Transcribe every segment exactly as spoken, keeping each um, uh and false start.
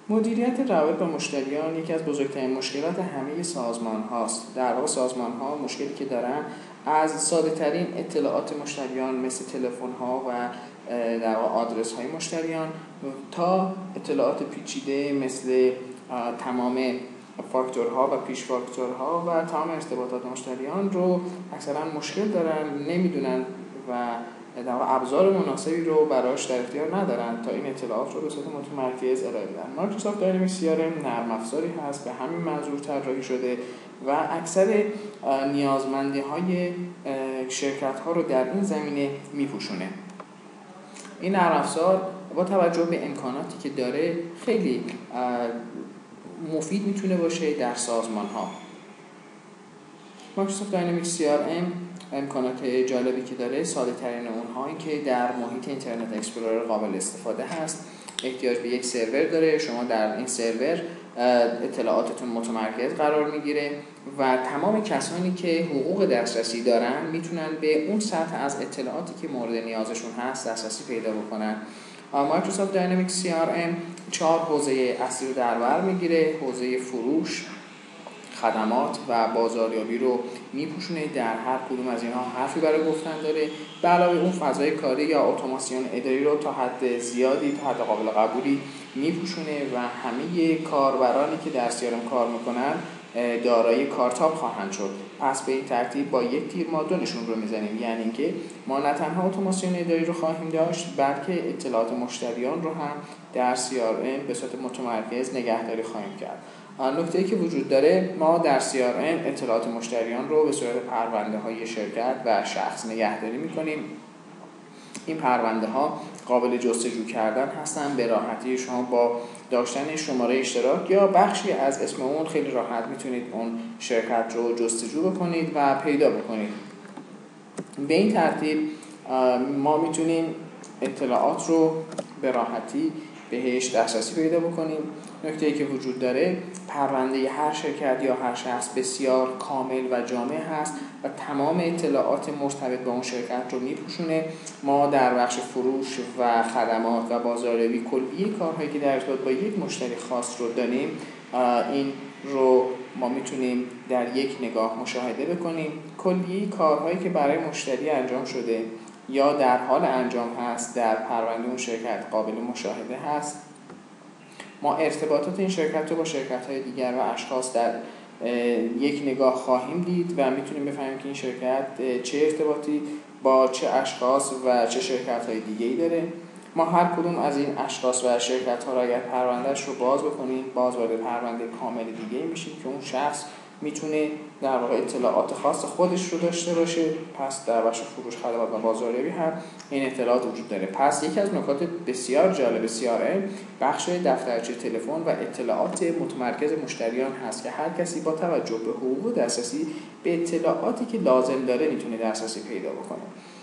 مدیریت روابط با مشتریان یکی از بزرگترین مشکلات همه سازمان هاست. در واقع سازمان ها مشکلی که دارن از ساده ترین اطلاعات مشتریان مثل تلفن ها و در واقع آدرس های مشتریان تا اطلاعات پیچیده مثل تمام فاکتورها و پیش فاکتورها و تمام ارتباطات مشتریان رو اکثرا مشکل دارن، نمیدونن و در واقع ابزار مناسبی رو براش در اختیار ندارن تا این اطلاعات رو به صورت متمرکز ارائه بدن. مایکروسافت داینامیکس سی آر ام نرم افزاری هست به همین منظور طراحی شده و اکثر نیازمندی های شرکت ها رو در این زمینه میپوشونه. این نرم افزار با توجه به امکاناتی که داره خیلی مفید میتونه باشه در سازمان ها. مایکروسافت داینامیکس سی آر ام امکانات جالبی که داره ساده ترین اونها این که در محیط اینترنت اکسپلورر قابل استفاده هست. احتیاج به یک سرور داره، شما در این سرور اطلاعاتتون متمرکز قرار میگیره و تمام کسانی که حقوق دسترسی دارن میتونن به اون سطح از اطلاعاتی که مورد نیازشون هست دسترسی پیدا بکنن. مایکروسافت داینامیکس سی آر ام چهار حوزه اصلی رو در بر میگیره. حوزه فروش، خدمات و بازاریابی رو میپوشونه. در هر کدوم از اینها حرفی برای گفتن داره. به علاوه اون فضای کاری یا اتوماسیون اداری رو تا حد زیادی تا حد قابل قبولی میپوشونه و همه کاربرانی که در سی آر ام کار میکنن دارای کارتاب خواهند شد. پس به این ترتیب با یک تیر ما دو نشون رو میزنیم، یعنی اینکه ما نه تنها اتوماسیون اداری رو خواهیم داشت بلکه اطلاعات مشتریان رو هم در سی آر ام به صورت متمرکز نگهداری خواهیم کرد. نکته‌ای که وجود داره، ما در سی آر ام اطلاعات مشتریان رو به صورت پرونده های شرکت و شخص نگهداری میکنیم. این پرونده ها قابل جستجو کردن هستن. به راحتی شما با داشتن شماره اشتراک یا بخشی از اسم اون خیلی راحت میتونید اون شرکت رو جستجو بکنید و پیدا بکنید. به این ترتیب ما میتونیم اطلاعات رو به راحتی بهش دسترسی پیدا بکنیم. نکته‌ای که وجود داره، پرونده هر شرکت یا هر شخص بسیار کامل و جامع هست و تمام اطلاعات مرتبط با اون شرکت رو میپوشونه. ما در بخش فروش و خدمات و بازاریابی کلیه کارهایی که در ارتباط با یک مشتری خاص رو داریم، این رو ما میتونیم در یک نگاه مشاهده بکنیم. کلیه کارهایی که برای مشتری انجام شده یا در حال انجام هست در پرونده اون شرکت قابل مشاهده هست. ما ارتباطات این شرکت رو با شرکت‌های دیگر و اشخاص در یک نگاه خواهیم دید و میتونیم بفهمیم که این شرکت چه ارتباطی با چه اشخاص و چه شرکت‌های دیگه‌ای داره. ما هر کدوم از این اشخاص و شرکت‌ها رو اگر پروندهش رو باز بکنیم، باز وارد پرونده کامل دیگه‌ای میشیم که اون شخص میتونه در واقع اطلاعات خاص خودش رو داشته باشه. پس در بخش فروش، خدمات و بازاریابی هم این اطلاعات وجود داره. پس یکی از نکات بسیار جالب سی آر ام بخش دفترچه تلفن و اطلاعات متمرکز مشتریان هست که هر کسی با توجه به حقوق و دسترسی به اطلاعاتی که لازم داره میتونه دسترسی پیدا بکنه.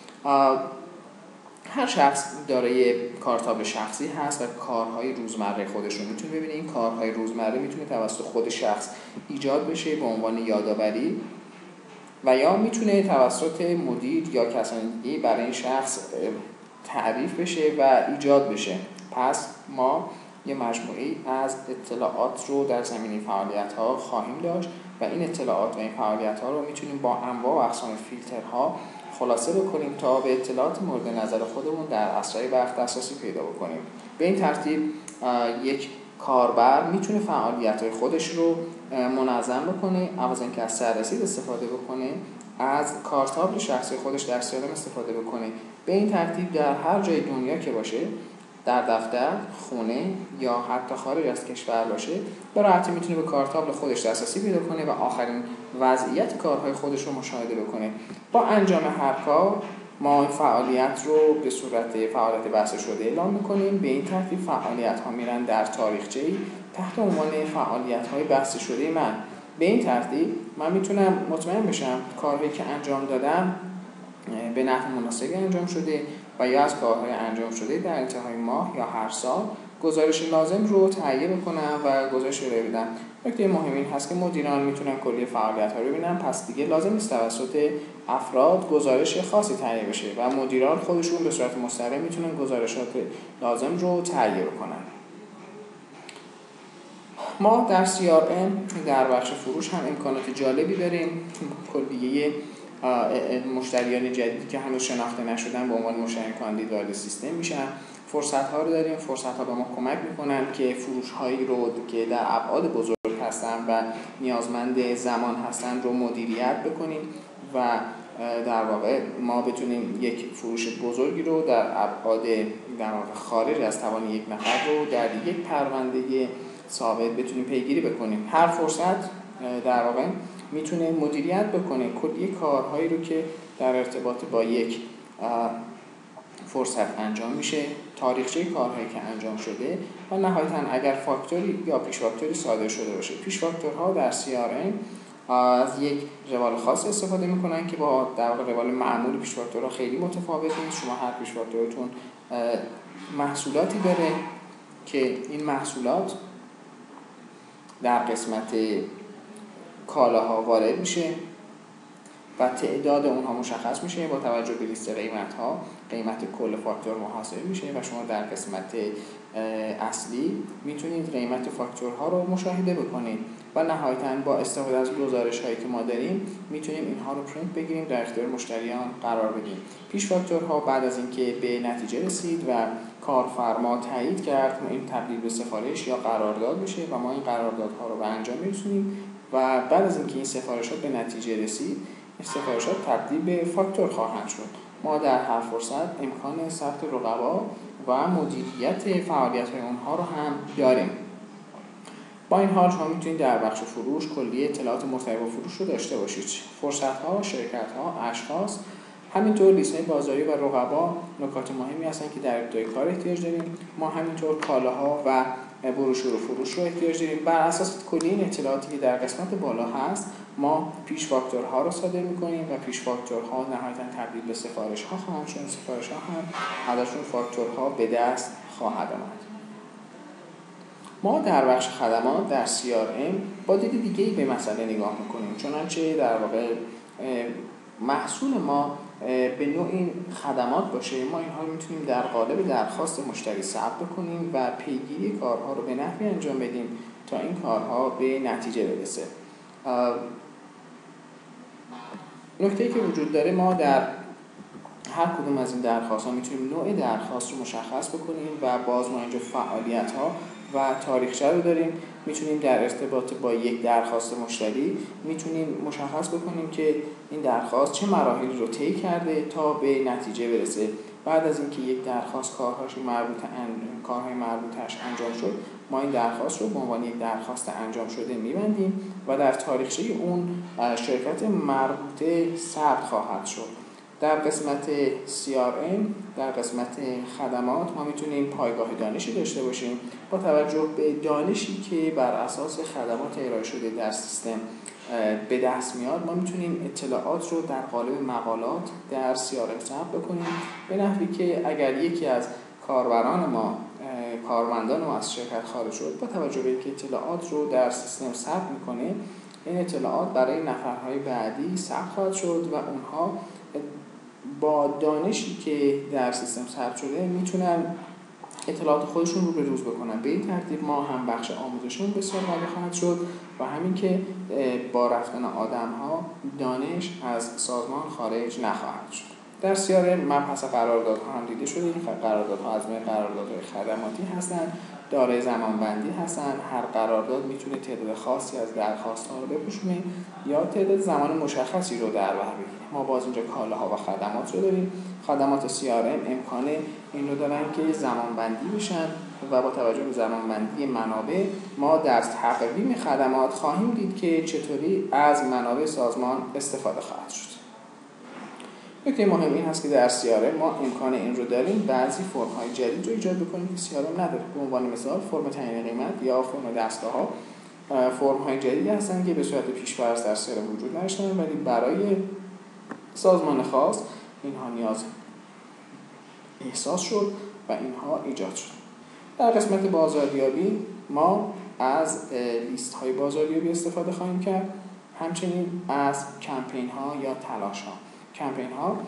هر شخص دارای کارتاب شخصی هست و کارهای روزمره خودش رو میتونه ببینه. این کارهای روزمره میتونه توسط خود شخص ایجاد بشه به عنوان یادآوری و یا میتونه توسط مدیر یا کسانی دیگه برای این شخص تعریف بشه و ایجاد بشه. پس ما یه مجموعی از اطلاعات رو در زمینه فعالیت‌ها خواهیم داشت و این اطلاعات و این فعالیت‌ها رو میتونیم با انواع و اقسام فیلترها خلاصه بکنیم تا به اطلاعات مورد نظر خودمون در اسرع وقت دسترسی پیدا بکنیم. به این ترتیب یک کاربر میتونه فعالیت‌های خودش رو منظم بکنه، عوض اینکه از سررسید استفاده بکنه، از کارتابل شخصی خودش در سی آر ام استفاده بکنه. به این ترتیب در هر جای دنیا که باشه، در دفتر، خونه یا حتی خارج از کشور باشه، به راحتی میتونه به کارتابل خودش دسترسی پیدا کنه و آخرین وضعیت کارهای خودش رو مشاهده بکنه. با انجام هر کار ما فعالیت رو به صورت فعالیت بسته شده اعلام میکنیم. به این ترتیب فعالیت ها میرن در تاریخچه‌ای تحت عنوان فعالیت های بسته شده من. به این ترتیب من میتونم مطمئن بشم کارهایی که انجام دادم به نحو مناسبی انجام شده و یا از کارهای انجام شده در انتهای ماه یا هر سال گزارش لازم رو تهیه بکنم و گزارش رو بدم. نکته مهم این هست که مدیران میتونن کلی فعالیت‌ها رو ببینن، پس دیگه لازم نیست توسط افراد گزارش خاصی تهیه بشه و مدیران خودشون به صورت مستقیم میتونن گزارشات لازم رو تهیه بکنن. ما در سی آر ام در بخش فروش هم امکانات جالبی داریم. کلیه مشتریان جدیدی که هنوز شناخته نشدن به عنوان مشتری کاندید وارد سیستم میشن. فرصت ها رو داریم. فرصت ها به ما کمک میکنن که فروش هایی رو که در ابعاد بزرگ هستن و نیازمند زمان هستن رو مدیریت بکنیم و در واقع ما بتونیم یک فروش بزرگی رو در ابعاد در واقع خارج از توان یک نفر رو در یک پرونده ثابت بتونیم پیگیری بکنیم. هر فرصت در واقع میتونه مدیریت بکنه کلیه کارهایی رو که در ارتباط با یک فرصت انجام میشه، تاریخچه کارهایی که انجام شده و نهایتاً اگر فاکتوری یا پیش فاکتوری صادر شده باشه. پیش فاکتورها در سی آر ام از یک روال خاص استفاده میکنن که با در واقع روال معمول پیش فاکتورها خیلی متفاوت نیست. شما هر پیش فاکتورتون محصولاتی داره که این محصولات در قسمت کالاها وارد میشه و تعداد اونها مشخص میشه با توجه به لیست قیمت ها. قیمت کل فاکتور محاسبه میشه و شما در قسمت اصلی میتونید قیمت فاکتورها رو مشاهده بکنید و نهایتاً با استفاده از گزارش هایی که ما داریم میتونیم اینها رو پرینت بگیریم در اختیار مشتریان قرار بدیم. پیش فاکتورها بعد از اینکه به نتیجه رسید و کارفرما تایید کرد این تبدیل به سفارش یا قرارداد میشه و ما این قراردادها رو به انجام میرسونیم و بعد از اینکه این سفارشات به نتیجه رسید این سفارشات تبدیل به فاکتور خواهند شد. ما در هر فرصت امکان ثبت رقبا و مدیریت فعالیت‌های اونها رو هم داریم. با این حال شما میتونید در بخش فروش کلیه اطلاعات مرتبط با فروش رو داشته باشید. فرصت‌ها، شرکت‌ها، اشخاص، همینطور لیست‌های بازاری و رقبا نکات مهمی هستن که در ابتدای کار احتیاج داریم. ما همینطور کالاها و بروشور و فروش رو احتیاج داریم. بر اساس کلیه این اطلاعاتی که در قسمت بالا هست ما پیش فاکتورها رو صادر می‌کنیم و پیش فاکتورها نهایتاً تبدیل به سفارش‌ها خواهند شد. سفارش‌ها هم ازشون فاکتورها به دست خواهد آمد. ما در بخش خدمات در سی آر ام با دید دیگه‌ای به مسئله نگاه می‌کنیم. چنانچه در واقع محصول ما به نوعی خدمات باشه، ما اینها رو میتونیم در قالب درخواست مشتری ثبت کنیم و پیگیری کارها رو به نحوی انجام بدیم تا این کارها به نتیجه برسه. نکته‌ای که وجود داره ما در هر کدوم از این درخواست‌ها میتونیم نوع درخواست رو مشخص بکنیم و باز ما اینجا فعالیت‌ها و تاریخچه رو داریم. میتونیم در ارتباط با یک درخواست مشتری میتونیم مشخص بکنیم که این درخواست چه مراحلی رو طی کرده تا به نتیجه برسه. بعد از اینکه یک درخواست کارهاش مربوط کارهای مربوطش انجام شد ما این درخواست رو به عنوان یک درخواست انجام شده میبندیم و در تاریخچه اون شرکت مربوطه ثبت خواهد شد. در قسمت سی آر ام در قسمت خدمات ما میتونیم پایگاه دانشی داشته باشیم. با توجه به دانشی که بر اساس خدمات ارائه شده در سیستم به دست میاد ما میتونیم اطلاعات رو در قالب مقالات در سی آر ام ثبت بکنیم به نحوی که اگر یکی از کاربران ما کارمندان ما از شرکت خارج شد با توجه به اینکه اطلاعات رو در سیستم ثبت میکنه این اطلاعات برای نفرهای بعدی ثبت خواهد شد و اونها با دانشی که در سیستم ثبت شده میتونن اطلاعات خودشون رو به روز بکنن. به این ترتیب ما هم بخش آموزشون بسیار قوی خواهد شد و همین که با رفتن آدم ها دانش از سازمان خارج نخواهد شد. در سی آر ام مبحث قراردادها هم دیده شده. این قراردادها از بین قراردادهای خدماتی هستن، دارای زمانبندی هستن. هر قرارداد میتونه تعداد خاصی از درخواست‌ها رو بپوشونه یا تعداد زمان مشخصی رو در بر بگیره. ما باز اینجا کالاها و خدمات رو داریم. خدمات سی آر ام امکان این رو دارن که زمانبندی بشن و با توجه به زمانبندی منابع ما در تقویم خدمات خواهیم دید که چطوری از منابع سازمان استفاده خواهد شد. نکته مهم این هست که در سی آر ام ما امکان این رو داریم بعضی فرم‌های جدید رو ایجاد بکنیم که سی آر ام نداره. به عنوان مثال فرم تعیین قیمت یا فرم دستگاه‌ها فرم‌های جدیدی هستن که به صورت پیش‌فرض در سی آر ام وجود نداشتن ولی برای سازمان خاص اینها نیاز احساس شد و اینها ایجاد شد. در قسمت بازاریابی ما از لیست‌های بازاریابی استفاده خواهیم کرد، همچنین از کمپین‌ها یا تلاش‌ها. کمپین‌ها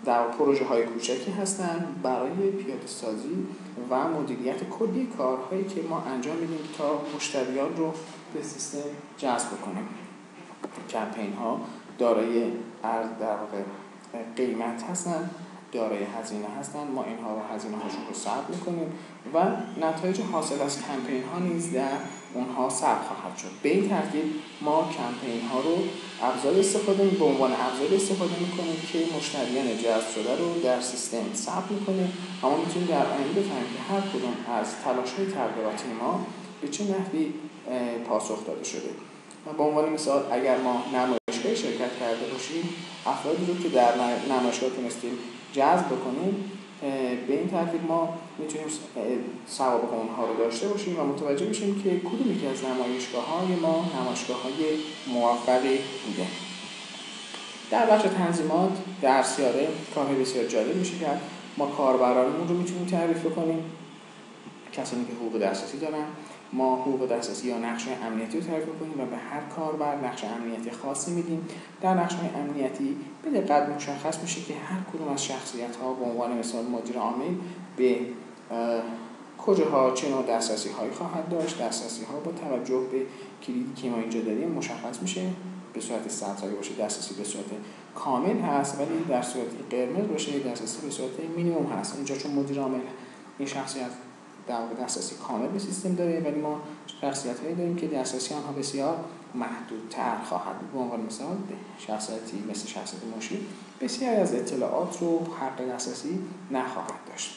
در پروژه های کوچکی هستند برای پیاده سازی و مدیریت کلی کارهایی که ما انجام میدیم تا مشتریان رو به سیستم جذب کنیم. کمپین ها دارای ارز در واقع قیمت هستند، دارای هزینه هستند. ما اینها رو هزینه هاشون رو ثبت میکنیم و نتایج حاصل از کمپین ها نیز در اونها ثبت خواهد شد. به این ترتیب ما کمپین ها رو ابزار استفاده به عنوان ابزار استفاده میکنیم که مشتریان جذب شده رو در سیستم ثبت میکنیم. اما میتونیم در آینده بفهمیم که هر کدوم از تلاش های تبلیغاتی ما به چه نحوی پاسخ داده شده. به عنوان مثال اگر ما نمایشگاه شرکت کرده باشیم، افرادی رو که در نمایشگاه تونستیم جذب بکنیم، به این ترتیب ما میتونیم سوابق اونها رو داشته باشیم و متوجه بشیم که کدوم یکی از نمایشگاه‌های ما نمایشگاه‌های موفقی بوده. در بخش تنظیمات در سیاره کارهای بسیار جالب میشه کرد. ما کاربرانمون رو میتونیم تعریف کنیم، کسانی که حقوق دسترسی دارن. ما حقوق دسترسی یا نقشه امنیتی رو تعریف کنیم و به هر کاربر نقشه امنیتی خاصی میدیم. در نقشه امنیتی به دقت مشخص میشه که هر کدوم از شخصیت‌ها به عنوان مثال مدیر عامل به کجاها چه نوع دسترسی هایی خواهد داشت. دسترسی ها با توجه به کلیدی که ما اینجا داریم مشخص میشه. به صورت سطحی باشه دسترسی به صورت کامل هست، ولی در صورت قرمز باشه دسترسی به صورت مینیمم هست. اینجا چون مدیر عامل این شخصیت در واقع دسترسی کامل به سیستم داره، ولی ما شخصیت‌هایی داریم که دسترسی آنها بسیار محدودتر خواهد بود. به عنوان مثال شخصیتی مثل شخصیت مشیر بسیاری از اطلاعات رو حق دسترسی نخواهد داشت.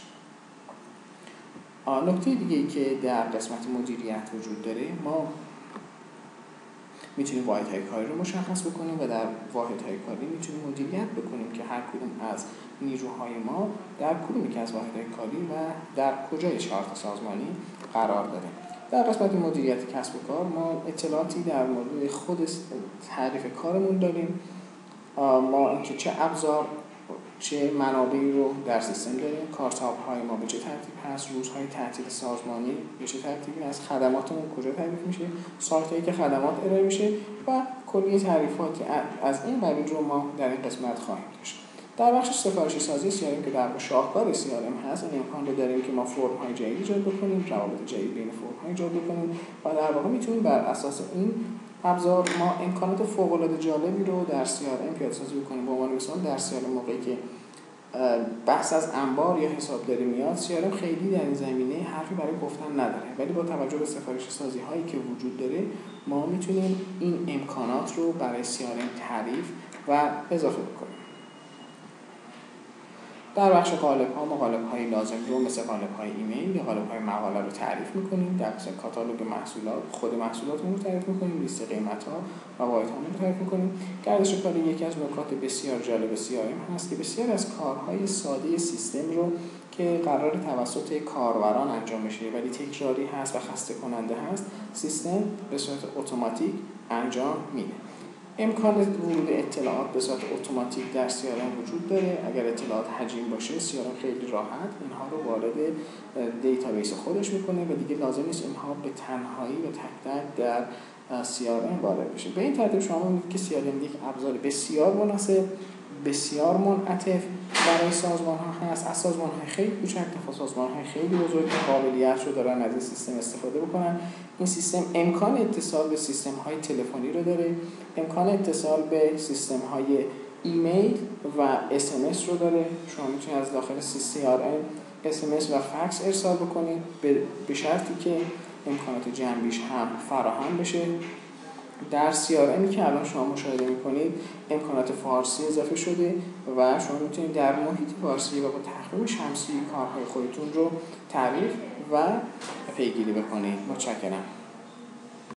نکته دیگه‌ای که در قسمت مدیریت وجود داره، ما میتونیم واحدهای کاری رو مشخص بکنیم و در واحدهای کاری میتونیم مدیریت بکنیم که هر کدوم از نیروهای ما در کدوم یک از واحدهای کاری و در کجای چارت سازمانی قرار داره. در قسمت مدیریت کسب و کار ما اطلاعاتی در مورد خود تعریف کارمون داریم. ما اینکه چه ابزار چه منابعی رو در سیستم داریم، کارتاب‌های ما به چه ترتیب هست، روزهای تعطیل سازمانی به چه ترتیبی هست، خدماتمون کجا تعریف میشه، سایتایی که خدمات ارائه میشه و کلی تعریفات از این قبیل رو ما در این قسمت خواهیم داشت. در بخش سفارشی سازی سیارم که در شاهکار سیارم هست، این امکان رو داریم که ما فرم‌های جدید ایجاد بکنیم، روابط جدید بین فرم‌ها ایجاد بکنیم و در واقع میتونیم بر اساس این ابزار ما امکانات فوق‌العاده جالبی رو در سی آر ام پیاده‌سازی بکنیم. به عنوان مثال در سی آر ام موقعی که بحث از انبار یا حسابداری میاد، سی آر ام خیلی در این زمینه حرفی برای گفتن نداره، ولی با توجه به سفارش سازی هایی که وجود داره ما میتونیم این امکانات رو برای سی آر ام تعریف و اضافه بکنیم. در بخش قالب‌ها ما قالب‌های لازم رو مثل قالب‌های ایمیل یا قالب‌های مقاله رو تعریف می‌کنیم. در قسمت کاتالوگ محصولات خود محصولاتمون رو تعریف می‌کنیم، لیست قیمت‌ها و واحدها رو تعریف می‌کنیم. گردش کاری یکی از نکات بسیار جالب سی آر ام هست که بسیار از کارهای ساده سیستم رو که قرار توسط کاربران انجام بشه ولی تکراری هست و خسته کننده هست، سیستم به صورت اتوماتیک انجام میده. امکان ورود اطلاعات به صورت اتوماتیک در سی آر ام وجود داره. اگر اطلاعات حجم باشه، سی آر ام خیلی راحت اینها رو وارد دیتابیس خودش میکنه و دیگه لازم نیست اینها به تنهایی و تک تک در سی آر ام وارد بشه. به این ترتیب شما می‌بینید که سی آر ام یک ابزار بسیار مناسب، بسیار منعطف برای سازمان ها هست، از سازمان های خیلی کوچک تا سازمان های خیلی بزرگ که قابلیت رو دارن از این سیستم استفاده بکنن. این سیستم امکان اتصال به سیستم های تلفنی رو داره، امکان اتصال به سیستم های ایمیل و اس ام اس رو داره. شما میتونید از داخل سی آر ام اس ام اس و فکس ارسال بکنید به شرطی که امکانات جنبیش هم فراهم بشه. در سی آر امی که الان شما مشاهده میکنید امکانات فارسی اضافه شده و شما میتونید در محیط فارسی و با تقویم شمسی کارهای خودتون رو تعریف و پیگیری بکنید. متشکرم.